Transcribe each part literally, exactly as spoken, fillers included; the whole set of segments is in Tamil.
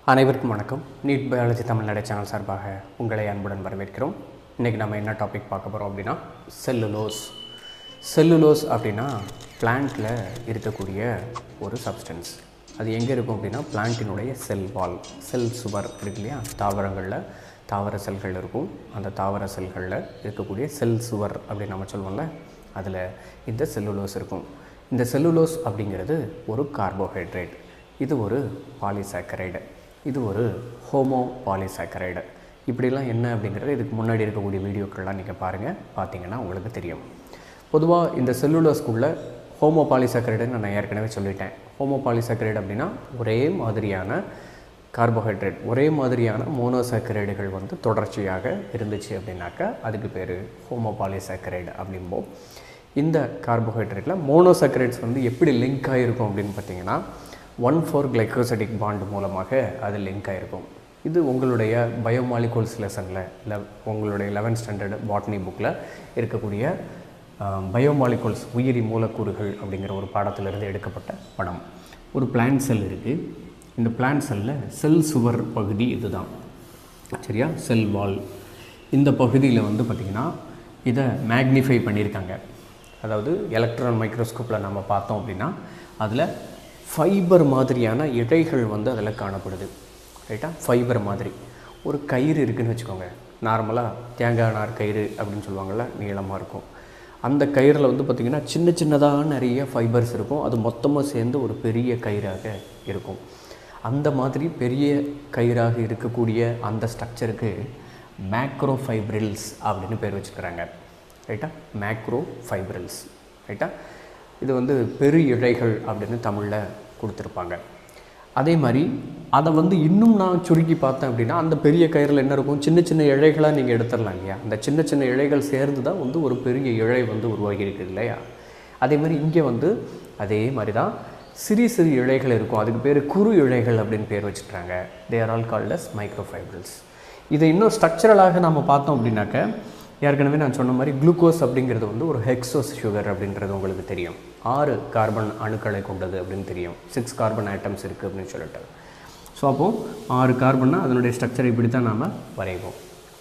அனைவருக்கும் வணக்கம். நீட் பயாலஜி தமிழ்நாடு சேனல் சார்பாக உங்களை அன்புடன் வரவேற்கிறோம். இன்றைக்கி நம்ம என்ன டாபிக் பார்க்க போகிறோம் அப்படின்னா செல்லுலோஸ். செல்லுலோஸ் அப்படின்னா பிளான்ட்டில் இருக்கக்கூடிய ஒரு சப்ஸ்டன்ஸ். அது எங்கே இருக்கும் அப்படின்னா பிளான்ட்டினுடைய செல் வால், செல் சுவர் இருக்கு இல்லையா, தாவரங்களில் தாவர செல்கள் இருக்கும். அந்த தாவர செல்களில் இருக்கக்கூடிய செல் சுவர் அப்படின்னு நம்ம சொல்லுவோம்ல, அதில் இந்த செல்லுலோஸ் இருக்கும். இந்த செல்லுலோஸ் அப்படிங்கிறது ஒரு கார்போஹைட்ரேட், இது ஒரு பாலிசாக்கரைடு, இது ஒரு ஹோமோ பாலிசாக்கரைடு. இப்படிலாம் என்ன அப்படிங்கிறது இதுக்கு முன்னாடி இருக்கக்கூடிய வீடியோக்கள்லாம் நீங்கள் பாருங்கள், பார்த்தீங்கன்னா உங்களுக்கு தெரியும். பொதுவாக இந்த செல்லுலோஸ்க்குள்ளே ஹோமோ பாலிசாக்கரைடுன்னு நான் ஏற்கனவே சொல்லிட்டேன். ஹோமோ பாலிசாக்கரைடு அப்படின்னா ஒரே மாதிரியான கார்போஹைட்ரேட், ஒரே மாதிரியான மோனோசாக்கரைடுகள் வந்து தொடர்ச்சியாக இருந்துச்சு அப்படின்னாக்கா அதுக்கு பேர் ஹோமோ பாலிசாக்கரைடு அப்படிம்போம். இந்த கார்போஹைட்ரேட்டில் மோனோசாக்கரைட்ஸ் வந்து எப்படி லிங்க் ஆகிருக்கும் அப்படின்னு பார்த்தீங்கன்னா ஒன் ஃபோர் கிளைக்கோசிடிக் பாண்டு மூலமாக அது லிங்க் ஆகிருக்கும். இது உங்களுடைய பயோமாலிகூல்ஸ் லெசனில் இல்லை உங்களுடைய லெவன்த் ஸ்டாண்டர்டு பாட்னி புக்கில் இருக்கக்கூடிய பயோமாலிகூல்ஸ் உயிரி மூலக்கூறுகள் அப்படிங்கிற ஒரு பாடத்திலிருந்து எடுக்கப்பட்ட படம். ஒரு பிளான்ட் செல் இருக்குது. இந்த பிளான்ட் செல்லில் செல் சுவர் பகுதி இது தான், சரியா, செல் வால். இந்த பகுதியில் வந்து பார்த்திங்கன்னா இதை மேக்னிஃபை பண்ணியிருக்காங்க. அதாவது எலக்ட்ரான் மைக்ரோஸ்கோப்பில் நம்ம பார்த்தோம் அப்படின்னா அதில் ஃபைபர் மாதிரியான இழைகள் வந்து அதில் காணப்படுது, ரைட்டா. ஃபைபர் மாதிரி ஒரு கயிறு இருக்குதுன்னு வச்சுக்கோங்க. நார்மலாக தேங்காய் நார் கயிறு அப்படின்னு சொல்லுவாங்கள்ல, நீளமாக இருக்கும். அந்த கயிறில் வந்து பார்த்திங்கன்னா சின்ன சின்னதாக நிறைய ஃபைபர்ஸ் இருக்கும். அது மொத்தமாக சேர்ந்து ஒரு பெரிய கயிறாக இருக்கும். அந்த மாதிரி பெரிய கயிறாக இருக்கக்கூடிய அந்த ஸ்ட்ரக்சருக்கு மேக்ரோ ஃபைப்ரில்ஸ் அப்படின்னு பேர் வச்சுக்கிறாங்க, ரைட்டா. மேக்ரோ ஃபைப்ரில்ஸ், ரைட்டா. இது வந்து பெரு இழைகள் அப்படின்னு தமிழில் கொடுத்துருப்பாங்க. அதே மாதிரி அதை வந்து இன்னும் நான் சுருக்கி பார்த்தேன் அப்படின்னா அந்த பெரிய கயிறில் என்ன இருக்கும், சின்ன சின்ன இழைகளாக நீங்கள் எடுத்துடலாம் இல்லையா. அந்த சின்ன சின்ன இழைகள் சேர்ந்து தான் வந்து ஒரு பெரிய இழை வந்து உருவாகி இருக்குது இல்லையா. அதே மாதிரி இங்கே வந்து அதே மாதிரி தான் சிறு சிறு இழைகள் இருக்கும். அதுக்கு பேர் குறு இழைகள் அப்படின்னு பேர் வச்சுக்கிறாங்க. They are all called as microfibrils. இதை இன்னும் ஸ்ட்ரக்சரலாக நம்ம பார்த்தோம் அப்படின்னாக்க ஏற்கனவே நான் சொன்ன மாதிரி குளுக்கோஸ் அப்படிங்கிறது வந்து ஒரு ஹெக்ஸோஸ் சுகர் அப்படின்றது உங்களுக்கு தெரியும். ஆறு கார்பன் அணுக்களை கொண்டது அப்படின்னு தெரியும். சிக்ஸ் கார்பன் ஆட்டம்ஸ் இருக்குது அப்படின்னு சொல்லிட்டு. ஸோ அப்போது ஆறு கார்பன்னா அதனுடைய ஸ்ட்ரக்சரை இப்படி தான் நாம் வரைவோம்.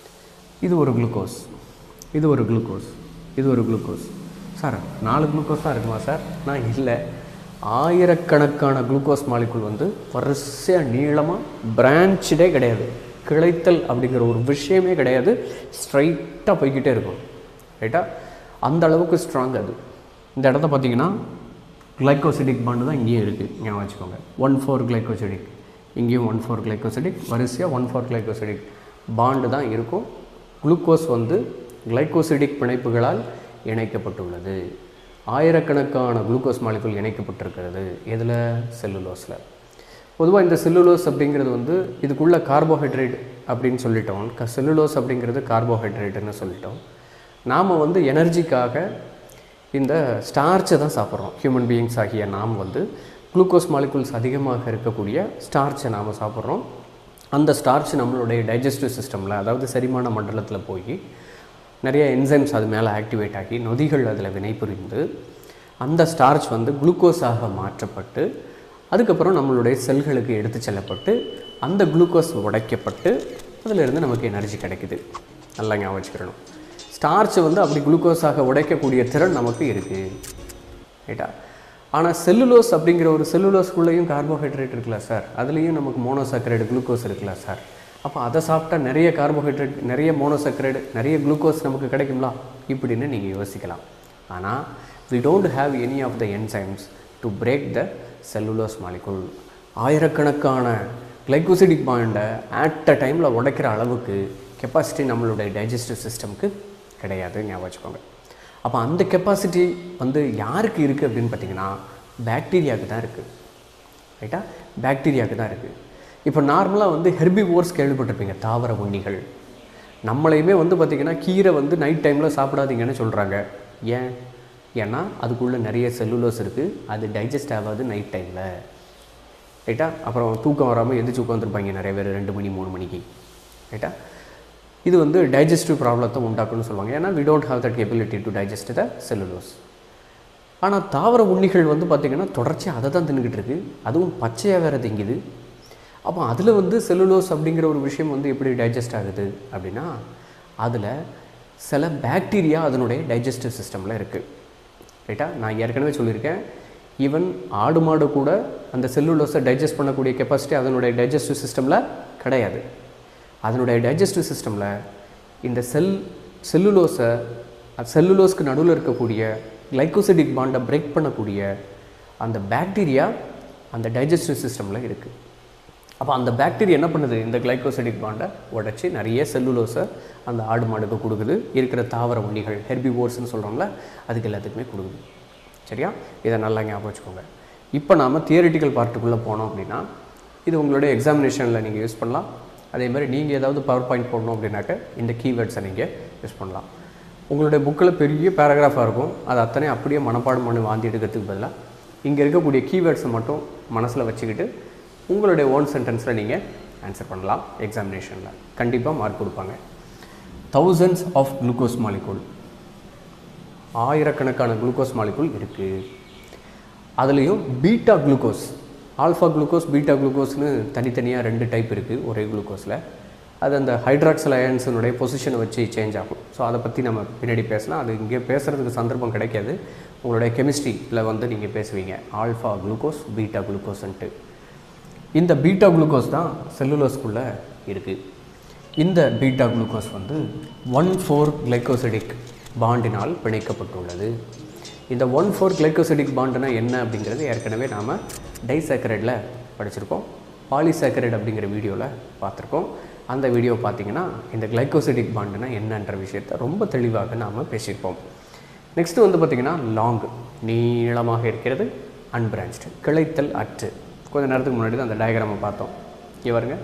இது ஒரு குளுக்கோஸ், இது ஒரு குளுக்கோஸ், இது ஒரு குளுக்கோஸ். சார் நாலு குளுக்கோஸ் தான் இருக்குமா சார்? நான் இல்லை, ஆயிரக்கணக்கான குளுக்கோஸ் மாலிகுல் வந்து வரிசையாக நீளமாக பிரான்ச்சடே கிடையாது, கிளைத்தல் அப்படிங்கிற ஒரு விஷயமே கிடையாது, ஸ்ட்ரைட்டாக போய்கிட்டே இருக்கும், ரைட்டா. அந்த அளவுக்கு ஸ்ட்ராங் அது. இந்த இடத்த பார்த்திங்கன்னா கிளைக்கோசிடிக் பாண்டு தான் இங்கேயும் இருக்குது, ஞாபகம் வச்சுக்கோங்க. ஒன் ஃபோர் கிளைக்கோசிடிக், இங்கேயும் ஒன் ஃபோர் கிளைக்கோசிடிக், வரிசையாக ஒன் ஃபோர் கிளைக்கோசிடிக் பாண்டு தான் இருக்கும். குளுக்கோஸ் வந்து கிளைக்கோசிடிக் பிணைப்புகளால் இணைக்கப்பட்டுள்ளது. ஆயிரக்கணக்கான குளுக்கோஸ் மாலிகுல் இணைக்கப்பட்டிருக்கிறது. எதில்? செல்லுலோஸில். பொதுவாக இந்த செல்லுலோஸ் அப்படிங்கிறது வந்து இதுக்குள்ள கார்போஹைட்ரேட் அப்படின்னு சொல்லிட்டோம். க செல்லுலோஸ் அப்படிங்கிறது கார்போஹைட்ரேட்டுன்னு சொல்லிட்டோம். நாம் வந்து எனர்ஜிக்காக இந்த ஸ்டார்ச்சை தான் சாப்பிட்றோம். ஹியூமன் பீயிங்ஸ் ஆகிய நாம் வந்து குளுக்கோஸ் மாலிகுல்ஸ் அதிகமாக இருக்கக்கூடிய ஸ்டார்ச்சை நாம் சாப்பிட்றோம். அந்த ஸ்டார்ச் நம்மளுடைய டைஜஸ்டிவ் சிஸ்டமில், அதாவது செரிமான மண்டலத்தில் போய் நிறைய என்சைம்ஸ் அது மேலே ஆக்டிவேட் ஆகி நொதிகள் அதில் வினைபுரிந்து அந்த ஸ்டார்ச் வந்து குளுக்கோஸாக மாற்றப்பட்டு அதுக்கப்புறம் நம்மளுடைய செல்களுக்கு எடுத்து செல்லப்பட்டு அந்த குளுக்கோஸ் உடைக்கப்பட்டு அதிலிருந்து நமக்கு எனர்ஜி கிடைக்குது. நல்லா ஞாபகம் வச்சுக்கிறணும். ஸ்டார்ச் வந்து அப்படி குளுக்கோஸாக உடைக்கக்கூடிய திறன் நமக்கு இருக்குது, ரைட்டா. ஆனால் செல்லுலோஸ் அப்படிங்கிற ஒரு செல்லுலோஸ்குள்ளேயும் கார்போஹைட்ரேட் இருக்குல்ல சார், அதுலேயும் நமக்கு மோனோசாக்கரைடு குளுக்கோஸ் இருக்குல்ல சார். அப்போ அதை சாப்பிட்டா நிறைய கார்போஹைட்ரேட், நிறைய மோனோசாக்கரைடு, நிறைய குளுக்கோஸ் நமக்கு கிடைக்குங்களா இப்படின்னு நீங்கள் யோசிக்கலாம். ஆனால் we don't have any of the enzymes to break the cellulose molecule. ஆயிரக்கணக்கான கிளைக்கோசிடிக் பாண்டை அட் அ டைமில் உடைக்கிற அளவுக்கு கெப்பாசிட்டி நம்மளுடைய டைஜஸ்டிவ் சிஸ்டமுக்கு கிடையாது, ஞாபகம் வச்சுக்கோங்க. அப்போ அந்த கெப்பாசிட்டி வந்து யாருக்கு இருக்குது அப்படின்னு பார்த்தீங்கன்னா பாக்டீரியாவுக்கு தான் இருக்குது, ரைட்டா. பாக்டீரியாவுக்கு தான் இருக்குது. இப்போ நார்மலாக வந்து ஹெர்பிவோர்ஸ் கேள்விப்பட்டிருப்பீங்க, தாவர உண்ணிகள். நம்மளையுமே வந்து பார்த்திங்கன்னா கீரை வந்து நைட் டைமில் சாப்பிடாதீங்கன்னு சொல்கிறாங்க. ஏன்? ஏன்னா அதுக்குள்ளே நிறைய செல்லுலோஸ் இருக்குது, அது டைஜஸ்ட் ஆகாது நைட் டைமில், ரைட்டா. அப்புறம் தூக்கம் வராமல் எந்திரிச்சு உட்காந்துருப்பாங்க நிறைய பேர் ரெண்டு மணி மூணு மணிக்கு, ரைட்டா. இது வந்து டைஜஸ்டிவ் ப்ராப்ளத்தை உண்டாக்குன்னு சொல்லுவாங்க. ஏன்னா we don't have that ability to digest the cellulose. ஆனால் தாவர உண்ணிகள் வந்து பார்த்திங்கன்னா தொடர்ச்சியாக அதை தான் தின்னுக்கிட்டு இருக்குது. அதுவும் பச்சையாக வேறு திங்குது. அப்போ அதில் வந்து செல்லுலோஸ் அப்படிங்கிற ஒரு விஷயம் வந்து எப்படி டைஜஸ்ட் ஆகுது அப்படின்னா, அதில் சில பாக்டீரியா அதனுடைய டைஜஸ்டிவ் சிஸ்டமில் இருக்குது. ரைட்டா? நான் ஏற்கனவே சொல்லியிருக்கேன், ஈவன் ஆடு மாடு கூட அந்த செல்லுலோஸை டைஜஸ்ட் பண்ணக்கூடிய கெப்பாசிட்டி அதனுடைய டைஜஸ்டிவ் சிஸ்டமில் கிடையாது. அதனுடைய டைஜஸ்டிவ் சிஸ்டமில் இந்த செல் செல்லுலோஸை செல்லுலோஸ்க்கு நடுவில் இருக்கக்கூடிய கிளைகோசிடிக் பாண்டை பிரேக் பண்ணக்கூடிய அந்த பாக்டீரியா அந்த டைஜஸ்டிவ் சிஸ்டமில் இருக்குது. அப்போ அந்த பாக்டீரியா என்ன பண்ணுது, இந்த கிளைகோசிடிக் பாண்டை உடச்சி நிறைய செல்லுலோஸை அந்த ஆடு மாடுக்கு கொடுக்குது. இருக்கிற தாவர உண்ணிகள் ஹெர்பிவோர்ஸ்னு சொல்கிறோம்ல, அதுக்கு எல்லாத்துக்குமே கொடுக்குது. சரியா? இதை நல்லா ஞாபகம் வச்சுக்கோங்க. இப்போ நாம் தியரிட்டிக்கல் பார்ட்டுக்குள்ளே போனோம் அப்படின்னா, இது உங்களுடைய எக்ஸாமினேஷனில் நீங்கள் யூஸ் பண்ணலாம். அதே மாதிரி நீங்கள் ஏதாவது பவர் பாயிண்ட் போடணும் அப்படின்னாக்க இந்த கீவேர்ட்ஸை நீங்கள் யூஸ் பண்ணலாம். உங்களுடைய புக்கில் பெரிய பேராகிராஃபாக இருக்கும், அது அத்தனை அப்படியே மனப்பாடம் பண்ணி வாந்தி எடுக்கிறதுக்கு பதிலாக இங்கே இருக்கக்கூடிய கீவேர்ட்ஸை மட்டும் மனசில் வச்சுக்கிட்டு உங்களுடைய ஓன் சென்டென்ஸில் நீங்கள் ஆன்சர் பண்ணலாம். எக்ஸாமினேஷனில் கண்டிப்பாக மார்க் கொடுப்பாங்க. தௌசண்ட்ஸ் ஆஃப் குளுக்கோஸ் மாலிகூல், ஆயிரக்கணக்கான குளுக்கோஸ் மாலிகூல் இருக்குது. அதுலேயும் beta glucose, alpha glucose beta குளுக்கோஸ்னு தனித்தனியாக ரெண்டு டைப் இருக்குது ஒரே குளுக்கோஸில். அது அந்த ஹைட்ராக்சல் அயன்ஸினுடைய பொசிஷனை வச்சு சேஞ்ச் ஆகும். ஸோ அதை பற்றி நம்ம பின்னாடி பேசலாம். அது இங்கே பேசுகிறதுக்கு சந்தர்ப்பம் கிடைக்காது. உங்களுடைய கெமிஸ்ட்ரியில் வந்து நீங்கள் பேசுவீங்க ஆல்ஃபா குளுக்கோஸ் பீட்டா குளுக்கோஸ்ன்ட்டு. இந்த பீட்டா குளுக்கோஸ் தான் செல்லுலோஸ்குள்ளே இருக்குது. இந்த பீட்டா குளுக்கோஸ் வந்து ஒன் ஃபோர் கிளைகோசிடிக் பாண்டினால் பிணைக்கப்பட்டுள்ளது. இந்த ஒன் ஃபோர் கிளைகோசிடிக் பாண்டுனா என்ன அப்படிங்கிறது ஏற்கனவே நாம் டைசாக்கரைடில் படிச்சிருக்கோம். பாலிசாக்கரைடு அப்படிங்கிற வீடியோவில் பார்த்துருக்கோம். அந்த வீடியோ பார்த்திங்கன்னா இந்த கிளைகோசிடிக் பாண்டுனா என்னன்ற விஷயத்தை ரொம்ப தெளிவாக நாம் பேசியிருப்போம். நெக்ஸ்ட்டு வந்து பார்த்திங்கன்னா லாங், நீளமாக இருக்கிறது, அன்பிரான்ச்டு, கிளைத்தல் அற்று. கொஞ்சம் நேரத்துக்கு முன்னாடி தான் அந்த டயக்ராமை பார்த்தோம். இவருங்க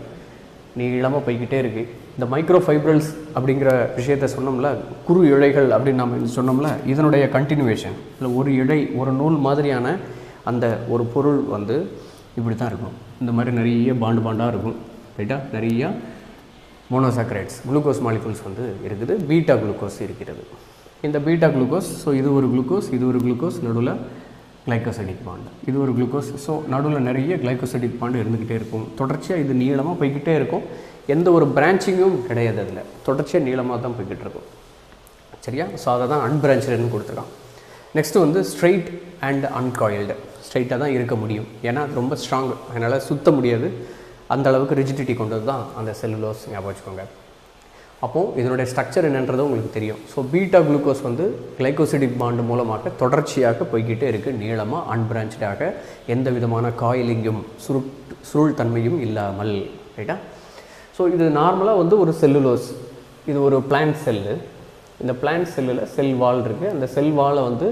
நீளமாக போய்கிட்டே இருக்குது. இந்த மைக்ரோ ஃபைப்ரல்ஸ் அப்படிங்கிற விஷயத்த சொன்னோம்ல, குறு இழைகள் அப்படின்னு நம்ம சொன்னோம்ல, இதனுடைய கண்டினியூவேஷன். இல்லை ஒரு இழை, ஒரு நூல் மாதிரியான அந்த ஒரு பொருள் வந்து இப்படி தான் இருக்கும். இந்த மாதிரி நிறைய பாண்டு பாண்டாக இருக்கும். ரைட்டா? நிறையா மோனோசாக்கரைட்ஸ் குளுக்கோஸ் மாலிகூல்ஸ் வந்து இருக்குது. பீட்டா குளுக்கோஸ் இருக்கிறது. இந்த பீட்டா குளுக்கோஸ், ஸோ இது ஒரு குளுக்கோஸ், இது ஒரு குளுக்கோஸ், நடுவில் கிளைகோசிடிக் பாண்டு, இது ஒரு குளுக்கோஸ். ஸோ நடுவில் நிறைய கிளைகோசிடிக் பாண்டு இருந்துக்கிட்டே இருக்கும். தொடர்ச்சியாக இது நீளமாக போய்கிட்டே இருக்கும். எந்த ஒரு பிரான்ச்சிங்கும் கிடையாது. அதில் தொடர்ச்சியாக நீளமாக தான் போய்கிட்டு இருக்கும். சரியா? ஸோ அதை தான் அன்பிரான்ச்சடுன்னு கொடுத்துருக்கான். நெக்ஸ்ட்டு வந்து ஸ்ட்ரெயிட் அண்ட் அன்காயில்டு. ஸ்ட்ரெயிட்டாக தான் இருக்க முடியும், ஏன்னா அது ரொம்ப ஸ்ட்ராங், அதனால் சுற்ற முடியாது. அந்த அளவுக்கு ரிஜிடிட்டி கொண்டது தான் அந்த செல்லுலோஸ். ஞாபகம் வச்சுக்கோங்க. அப்போது இதனுடைய ஸ்ட்ரக்சர் என்னன்றது உங்களுக்கு தெரியும். ஸோ பீட்டா குளுக்கோஸ் வந்து கிளைகோசிடிக் பாண்டு மூலமாக தொடர்ச்சியாக போய்கிட்டே இருக்குது, நீளமாக, அன்பிரான்ச்சாக, எந்த விதமான காயிலிங்கும் சுருட் சுருள் தன்மையும் இல்லாமல். ரைட்டா? ஸோ இது நார்மலாக வந்து ஒரு செல்லுலோஸ். இது ஒரு பிளான்ட் செல்லு. இந்த பிளான்ட் செல்லில் செல் வால் இருக்குது. அந்த செல் வாலை வந்து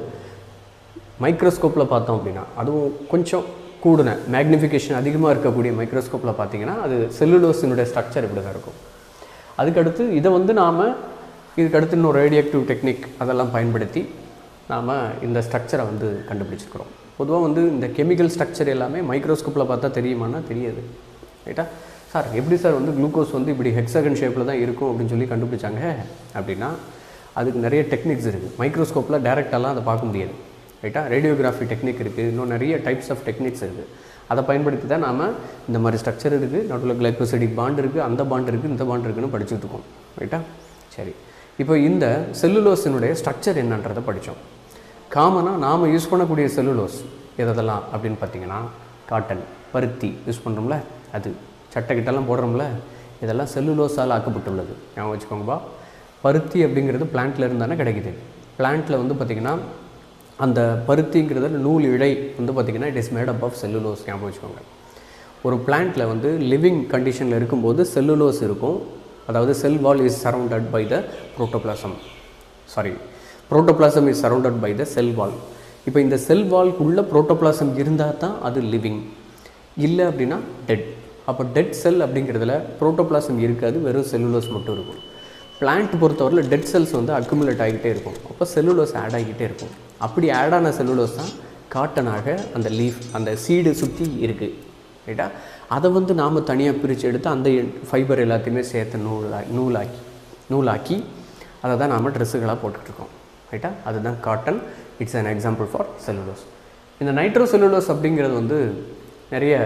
மைக்ரோஸ்கோப்பில் பார்த்தோம் அப்படின்னா, அதுவும் கொஞ்சம் கூடுன மேக்னிஃபிகேஷன் அதிகமாக இருக்கக்கூடிய மைக்ரோஸ்கோப்பில் பார்த்தீங்கன்னா அது செல்லுலோஸினுடைய ஸ்ட்ரக்சர் இப்படி தான் இருக்கும். அதுக்கடுத்து இதை வந்து நாம் இதுக்கடுத்து இன்னும் ரேடியோஆக்டிவ் டெக்னிக் அதெல்லாம் பயன்படுத்தி நாம் இந்த ஸ்ட்ரக்சரை வந்து கண்டுபிடிச்சிருக்கிறோம். பொதுவாக வந்து இந்த கெமிக்கல் ஸ்ட்ரக்சர் எல்லாமே மைக்ரோஸ்கோப்பில் பார்த்தா தெரியுமானா தெரியாது. ரைட்டா? சார் எப்படி சார் வந்து குளுக்கோஸ் வந்து இப்படி ஹெக்ஸாகன் ஷேப்பில் தான் இருக்கும் அப்படின்னு சொல்லி கண்டுபிடிச்சாங்க அப்படின்னா, அதுக்கு நிறைய டெக்னிக்ஸ் இருக்குது. மைக்ரோஸ்கோப்பில் டேரெக்டாலாம் அதை பார்க்க முடியாது. ரைட்டா? ரேடியோகிராஃபி டெக்னிக் இருக்குது, இன்னும் நிறைய டைப்ஸ் ஆஃப் டெக்னிக்ஸ் இருக்குது. அதை பயன்படுத்தி தான் நாம் இந்த மாதிரி ஸ்ட்ரக்சர் இருக்குது, நடுவில் கிளைகோசிடிக் பாண்ட் இருக்குது, அந்த பாண்ட் இருக்குது, இந்த பாண்ட் இருக்குதுன்னு படிச்சுட்டு இருக்கோம். ரைட்டா? சரி, இப்போ இந்த செல்லுலோஸினுடைய ஸ்ட்ரக்சர் என்னன்றதை படித்தோம். காமனாக நாம் யூஸ் பண்ணக்கூடிய செல்லுலோஸ் எதெல்லாம் அப்படின்னு பார்த்தீங்கன்னா, காட்டன், பருத்தி யூஸ் பண்ணுறோம்ல, அது சட்டை கிட்டெல்லாம் போடுறோம்ல, இதெல்லாம் செல்லுலோஸால் ஆக்கப்பட்டுள்ளது. ஞாபகம் வச்சுக்கோங்கப்பா. பருத்தி அப்படிங்கிறது பிளான்ட்டில் இருந்தானே கிடைக்குது. பிளான்ட்டில் வந்து பார்த்திங்கன்னா அந்த பருத்திங்கிறத நூல் இழை வந்து பார்த்திங்கன்னா it is made up of cellulose. ஞாபகம் வச்சுக்கோங்க. ஒரு பிளான்ட்டில் வந்து லிவிங் கண்டிஷனில் இருக்கும்போது செல்லுலோஸ் இருக்கும். அதாவது cell wall is surrounded by the protoplasm. Sorry protoplasm is surrounded by the cell wall. இப்போ இந்த செல் வால்க்குள்ளே புரோட்டோபிளாசம் இருந்தால் தான் அது லிவிங், இல்லை அப்படின்னா டெட். அப்போ டெட் செல் அப்படிங்கிறதுல புரோட்டோபிளாசம் இருக்காது, வெறும் செல்லுலோஸ் மட்டும் இருக்கும். பிளான்ட் பொறுத்தவரையில் டெட் செல்ஸ் வந்து அக்குமுலேட் ஆகிக்கிட்டே இருக்கும். அப்போ செல்லுலோஸ் ஆட் ஆகிக்கிட்டே இருக்கும். அப்படி ஆடான செல்லுலோஸ் தான் காட்டனாக அந்த லீஃப், அந்த சீடு சுற்றி இருக்குது. ரைட்டா? அதை வந்து நாம் தனியாக பிரித்து எடுத்து அந்த ஃபைபர் எல்லாத்தையுமே சேர்த்து நூலா நூலாக்கி நூலாக்கி அதை தான் நாம் ட்ரெஸ்ஸுகளாக போட்டுட்ருக்கோம். ரைட்டா? அதுதான் cotton. It's an example for cellulose. இந்த நைட்ரோ செல்லுலோஸ் அப்படிங்கிறது வந்து நிறைய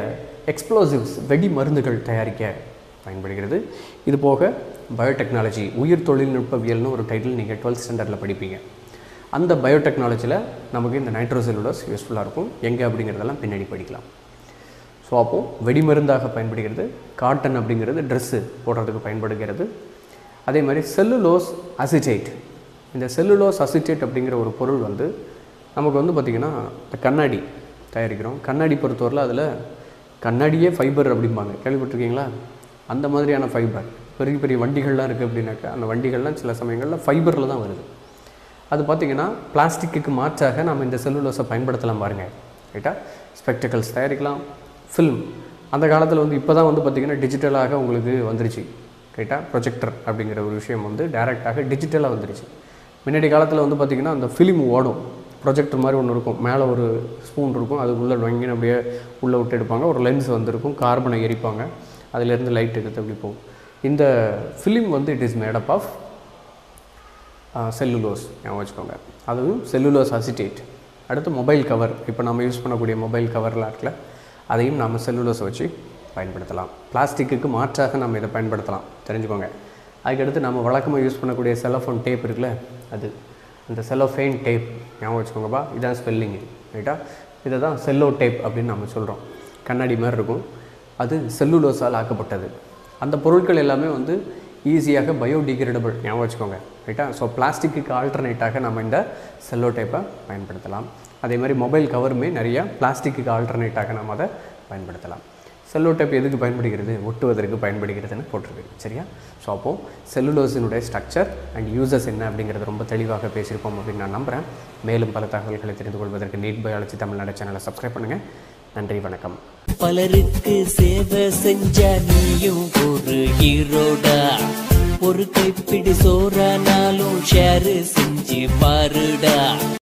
எக்ஸ்ப்ளோசிவ்ஸ் வெடி மருந்துகள் தயாரிக்க பயன்படுகிறது. இது போக பயோடெக்னாலஜி உயிர் தொழில்நுட்பவியல்னு ஒரு டைட்டில் நீங்கள் டுவெல்த் ஸ்டாண்டர்டில் படிப்பீங்க. அந்த பயோடெக்னாலஜியில் நமக்கு இந்த நைட்ரோசெல்லுலோஸ் யூஸ்ஃபுல்லாக இருக்கும். எங்கே அப்படிங்கிறதெல்லாம் பின்னாடி படிக்கலாம். ஸோ அப்போது வெடிமருந்தாக பயன்படுகிறது. காட்டன் அப்படிங்கிறது ட்ரெஸ்ஸு போடுறதுக்கு பயன்படுகிறது. அதே மாதிரி செல்லுலோஸ் அசிட்டேட், இந்த செல்லுலோஸ் அசிட்டேட் அப்படிங்கிற ஒரு பொருள் வந்து நமக்கு வந்து பார்த்திங்கன்னா இந்த கண்ணாடி தயாரிக்கிறோம். கண்ணாடி பொறுத்தவரையில் அதில் கண்ணாடியே ஃபைபர் அப்படிம்பாங்க, கேள்விப்பட்டிருக்கீங்களா? அந்த மாதிரியான ஃபைபர் பெரிய பெரிய வண்டிகள்லாம் இருக்குது அப்படின்னாக்கா அந்த வண்டிகள்லாம் சில சமயங்களில் ஃபைபரில் தான் வருது. அது பார்த்திங்கன்னா பிளாஸ்டிக்கு மாற்றாக நம்ம இந்த செல்லுலோஸை பயன்படுத்தலாம் பாருங்கள். ரைட்டாக ஸ்பெக்டிகல்ஸ் தயாரிக்கலாம். ஃபில்ம் அந்த காலத்தில் வந்து இப்போ தான் வந்து பார்த்திங்கன்னா டிஜிட்டலாக உங்களுக்கு வந்துருச்சு. ரைட்டாக ப்ரொஜெக்டர் அப்படிங்கிற ஒரு விஷயம் வந்து டைரெக்டாக டிஜிட்டலாக வந்துருச்சு. முன்னாடி காலத்தில் வந்து பார்த்திங்கன்னா அந்த ஃபிலிம் ஓடும், ப்ரொஜெக்டர் மாதிரி ஒன்று இருக்கும், மேலே ஒரு ஸ்பூன் இருக்கும், அதுக்குள்ளே வாங்கின்னு அப்படியே உள்ளே விட்டு எடுப்பாங்க. ஒரு லென்ஸ் வந்துருக்கும், கார்பனை எரிப்பாங்க, அதிலேருந்து லைட் எடுத்து அப்படி போகும். இந்த ஃபிலிம் வந்து it is made up of cellulose ஞாபகம் வச்சுக்கோங்க. அதுவும் செல்லுலோஸ் அசிட்டேட். அடுத்து மொபைல் கவர், இப்போ நம்ம யூஸ் பண்ணக்கூடிய மொபைல் கவர்லாம் இருக்குல்ல, அதையும் நம்ம செல்லுலோஸை வச்சு பயன்படுத்தலாம். பிளாஸ்டிக்கு மாற்றாக நம்ம இதை பயன்படுத்தலாம், தெரிஞ்சுக்கோங்க. அதுக்கடுத்து நம்ம வழக்கமாக யூஸ் பண்ணக்கூடிய செல்லோஃபோன் டேப் இருக்குல்ல, அது அந்த செல்லோஃபேன் டேப் ஞாபகம் வச்சுக்கோங்கப்பா. இதான் ஸ்பெல்லிங்கு. ரைட்டா? இதை தான் செல்லோ டேப் அப்படின்னு நம்ம சொல்கிறோம். கண்ணாடி மாதிரி இருக்கும், அது செல்லுலோஸால் ஆக்கப்பட்டது. அந்த பொருட்கள் எல்லாமே வந்து ஈஸியாக பயோடிகிரேடபிள் ஞாபகம் வச்சுக்கோங்க. ரைட்டா? ஸோ பிளாஸ்டிக்கு ஆல்டர்னேட்டாக நம்ம இந்த செல்லோ டேப்பை பயன்படுத்தலாம். அதே மாதிரி மொபைல் கவருமே நிறையா பிளாஸ்டிக்கு ஆல்டர்னேட்டாக நம்ம அதை பயன்படுத்தலாம். செல்லோ டேப் எதுக்கு பயன்படுகிறது? ஒட்டுவதற்கு பயன்படுகிறதுன்னு போட்டிருக்கு. சரியா? ஸோ அப்போது செல்லுலோஸினுடைய ஸ்ட்ரக்சர் அண்ட் யூசஸ் என்ன அப்படிங்கிறது ரொம்ப தெளிவாக பேசியிருப்போம் அப்படின்னு நான் நம்புகிறேன். மேலும் பல தகவல்களை தெரிந்து கொள்வதற்கு நீட் பயாலஜி தமிழ்நாடு சேனலை சப்ஸ்கிரைப் பண்ணுங்கள். நன்றி, வணக்கம். பலருக்கு சேவை செஞ்ச நீயும் ஒரு ஹீரோடா. ஒரு கைப்பிடி சோறானாலும் ஷேர் செஞ்சு பாருடா.